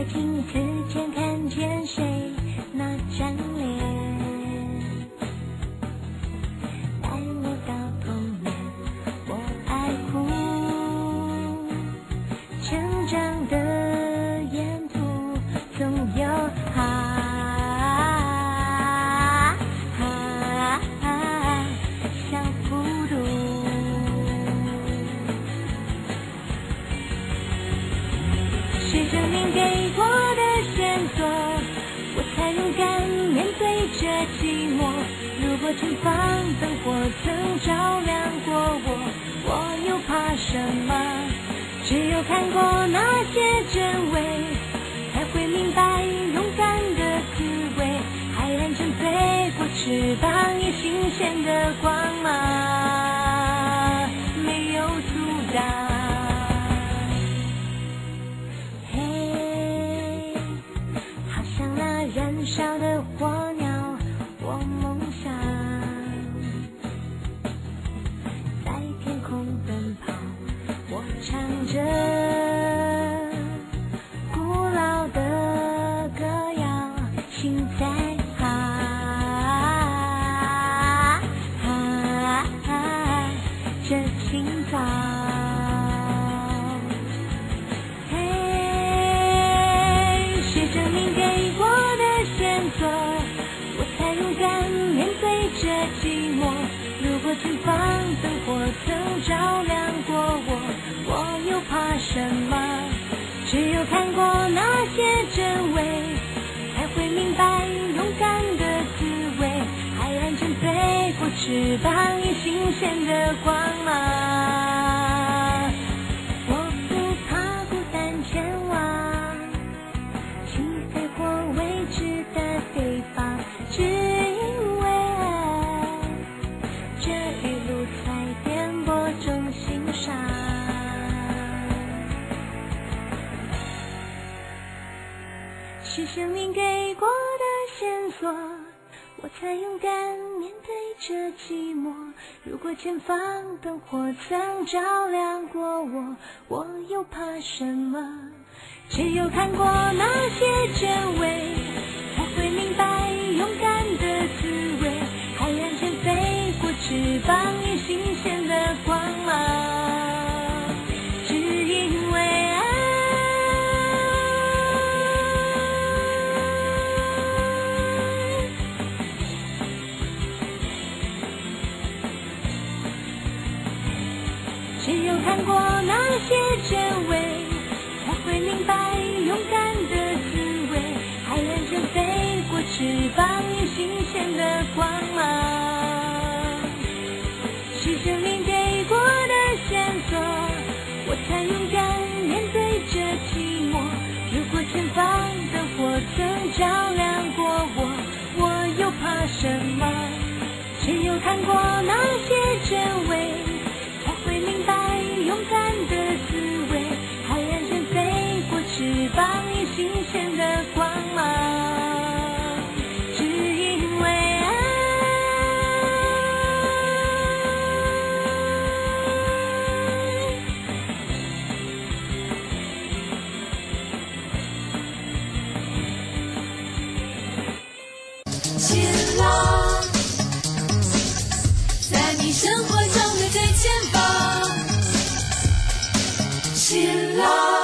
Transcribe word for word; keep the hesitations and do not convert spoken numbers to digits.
镜子前看见谁那张脸，带我到童年，我爱哭，成长的沿途总有哈哈哈小孤独。是生命给过的线索，我才勇敢面对这寂寞。如果前方灯火曾照亮过我，我又怕什么？只有看过那些真伪，才会明白勇敢的滋味。海蓝成飞过翅膀，也新鲜的光芒没有阻挡。燃烧的火鸟，我梦想在天空奔跑，我唱着古老的歌谣，心在哈哈哈这清早。我才勇敢面对这寂寞。如果前方灯火曾照亮过我，我又怕什么？只有看过那些真伪，才会明白勇敢的滋味。海蓝成飞过翅膀，也新鲜的光芒。我不怕孤单前往起飞或未知的地方，只因为这一路在颠簸中欣赏。是生命给过的线索，我才勇敢面对这寂寞。如果前方灯火曾照亮过我，我又怕什么？只有看过那些真伪，才会明白勇敢的滋味。海蓝成飞过翅膀，也新鲜的光芒，只因为爱。只有看过那些真伪，才会明白勇敢的滋味。海蓝成飞过翅膀，也新鲜的光芒。是生命给过的线索，我才勇敢面对这寂寞。如果前方灯火曾照亮过我，我又怕什么？只有看过那些真伪，才会明白勇敢的滋味。海蓝成飞过翅膀，也新鲜的光芒，只因为爱。 晴朗，在你生活中的最前方。晴朗。